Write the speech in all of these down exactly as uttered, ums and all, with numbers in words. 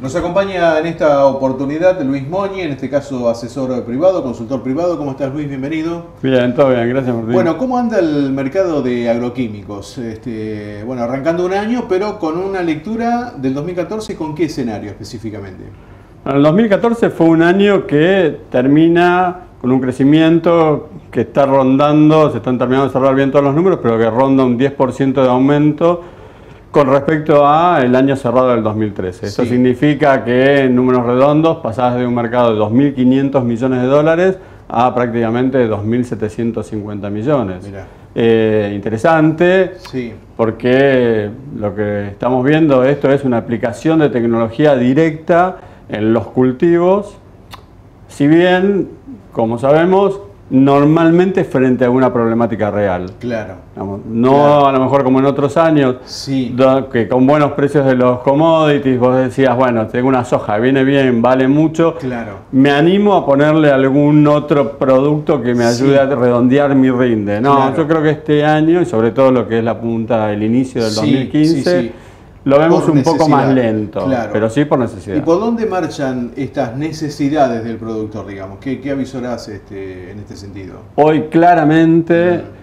Nos acompaña en esta oportunidad Luis Moñi, en este caso asesor privado, consultor privado. ¿Cómo estás, Luis? Bienvenido. Bien, todo bien, gracias, Martín. Bueno, ¿cómo anda el mercado de agroquímicos? Este, bueno, arrancando un año, pero con una lectura del dos mil catorce, ¿con qué escenario específicamente? Bueno, el dos mil catorce fue un año que termina con un crecimiento que está rondando, se están terminando de cerrar bien todos los números, pero que ronda un diez por ciento de aumento con respecto al año cerrado del dos mil trece. Esto Sí. significa que en números redondos pasás de un mercado de dos mil quinientos millones de dólares a prácticamente dos mil setecientos cincuenta millones. Mirá. Eh, interesante, Sí. porque lo que estamos viendo, esto es una aplicación de tecnología directa en los cultivos, si bien, como sabemos, normalmente frente a una problemática real. Claro. Digamos, no Claro. a lo mejor como en otros años, Sí. do- que con buenos precios de los commodities vos decías, bueno, tengo una soja, viene bien, vale mucho, Claro. me animo a ponerle algún otro producto que me ayude Sí. a redondear mi rinde. No, Claro. yo creo que este año, y sobre todo lo que es la punta, el inicio del Sí, dos mil quince, sí, sí. lo vemos Por un poco más necesidad, lento, claro. pero sí por necesidad. ¿Y por dónde marchan estas necesidades del productor, digamos? ¿Qué, qué avisorás este, en este sentido? Hoy claramente Mm.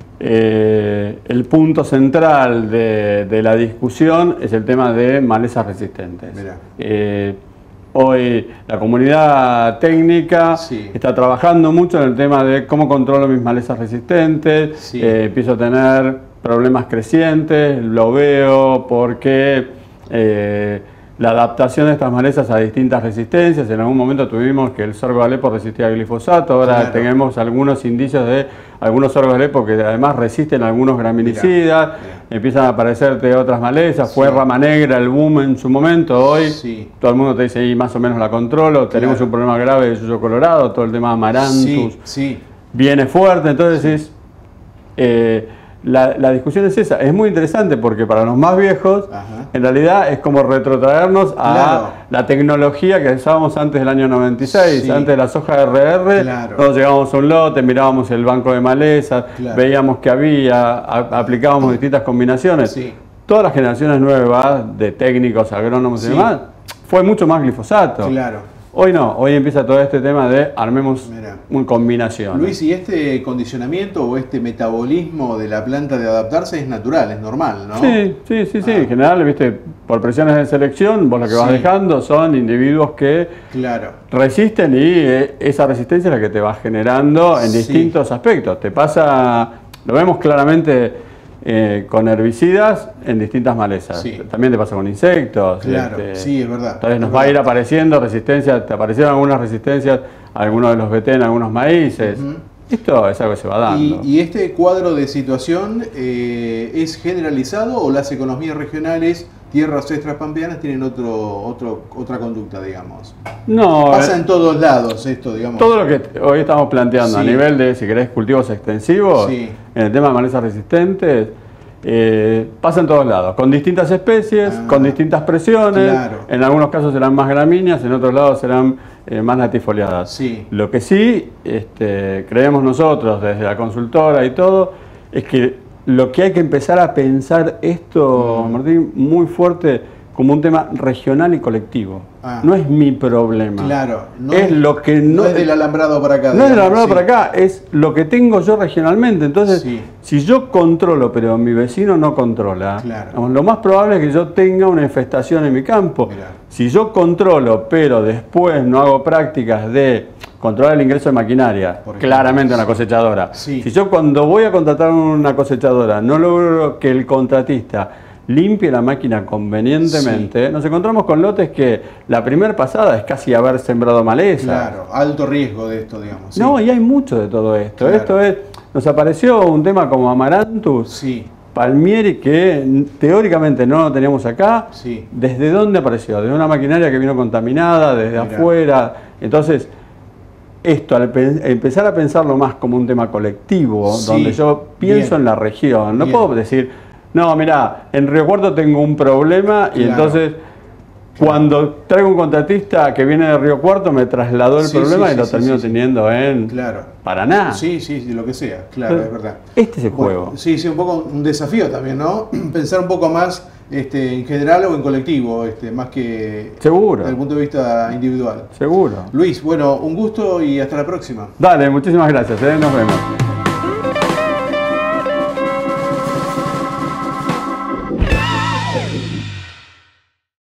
eh, el punto central de, de la discusión es el tema de malezas resistentes. Mirá. Eh, hoy la comunidad técnica Sí. está trabajando mucho en el tema de cómo controlo mis malezas resistentes. Sí. Eh, empiezo a tener problemas crecientes, lo veo porque eh, la adaptación de estas malezas a distintas resistencias, en algún momento tuvimos que el sorgo Alepo resistía al glifosato, ahora Claro. tenemos algunos indicios de algunos sorgos Alepo que además resisten a algunos graminicidas, Mirá, mirá. empiezan a aparecerte otras malezas, Sí. fue rama negra el boom en su momento, hoy Sí. todo el mundo te dice, y más o menos la controlo, tenemos Claro. un problema grave de yuyo colorado, todo el tema amaranthus, Sí, sí. viene fuerte, entonces es, eh, la, la discusión es esa, es muy interesante porque para los más viejos, Ajá. en realidad es como retrotraernos a Claro. la tecnología que usábamos antes del año noventa y seis, Sí. antes de la soja R R, Claro. nosotros llegábamos a un lote, mirábamos el banco de malezas, Claro. veíamos que había, a- aplicábamos distintas combinaciones. Sí. Todas las generaciones nuevas de técnicos, agrónomos y Sí. demás, fue mucho más glifosato. Claro. Hoy no, hoy empieza todo este tema de armemos Mirá. una combinación. Luis, ¿y este condicionamiento o este metabolismo de la planta de adaptarse es natural, es normal, no? Sí, sí, sí, sí. Ah. En general, viste, por presiones de selección, vos lo que vas Sí. dejando son individuos que Claro. resisten y eh, esa resistencia es la que te va generando en Sí. distintos aspectos. Te pasa, lo vemos claramente eh, con herbicidas en distintas malezas. Sí. También te pasa con insectos. Claro, este, sí, es verdad. Entonces nos es va a ir verdad. apareciendo resistencias, te aparecieron algunas resistencias a algunos de los B T en algunos maíces. Ujú. Esto es algo que se va dando. ¿Y, y este cuadro de situación eh, es generalizado o las economías regionales, tierras extrapampeanas, tienen otro, otro, otra conducta, digamos? no, Pasa eh, en todos lados esto, digamos. todo lo que hoy estamos planteando a Sí. nivel de, si querés, cultivos extensivos, Sí. en el tema de malezas resistentes, eh, pasa en todos lados, con distintas especies, Ah, con distintas presiones, claro. en algunos casos serán más gramíneas, en otros lados serán eh, más latifoliadas. Sí. Lo que sí este, creemos nosotros desde la consultora y todo, es que lo que hay que empezar a pensar esto, Mm. Martín, muy fuerte, como un tema regional y colectivo. Ah. No es mi problema. Claro. No es lo que no, no, es del alambrado para acá. no es del digamos, alambrado sí. para acá, es lo que tengo yo regionalmente. Entonces, Sí. si yo controlo, pero mi vecino no controla, Claro. digamos, lo más probable es que yo tenga una infestación en mi campo. Mirá. Si yo controlo, pero después no hago prácticas de controlar el ingreso de maquinaria, Por ejemplo, claramente una sí. cosechadora. Sí. Si yo cuando voy a contratar una cosechadora no logro que el contratista limpie la máquina convenientemente, nos encontramos con lotes que la primera pasada es casi haber sembrado maleza. Claro, alto riesgo de esto, digamos. sí. No, y hay mucho de todo esto. Claro. Esto es, nos apareció un tema como Amaranthus, Sí, Palmieri, que n- teóricamente no lo teníamos acá. sí. ¿Desde dónde apareció? Desde una maquinaria que vino contaminada, desde Mirá. afuera. Entonces, esto, al pe- empezar a pensarlo más como un tema colectivo, Sí, donde yo pienso bien. en la región, no Bien. puedo decir, no, mira, en Río Cuarto tengo un problema y Claro. entonces Cuando traigo un contratista que viene de Río Cuarto, me trasladó el Sí, problema sí, y sí, lo sí, termino sí, sí. teniendo en Claro. Paraná. Sí, sí, sí, lo que sea, claro, es verdad. Este es el Bueno, juego. Sí, sí, un poco un desafío también, ¿no? Pensar un poco más este, en general o en colectivo, este, más que Seguro. desde el punto de vista individual. Seguro. Luis, bueno, un gusto y hasta la próxima. Dale, muchísimas gracias, ¿eh? Nos vemos.